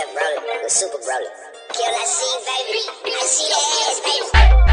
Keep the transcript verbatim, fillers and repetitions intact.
Yeah, Broly, with Super Broly. Kill that scene, baby. I see that ass, baby.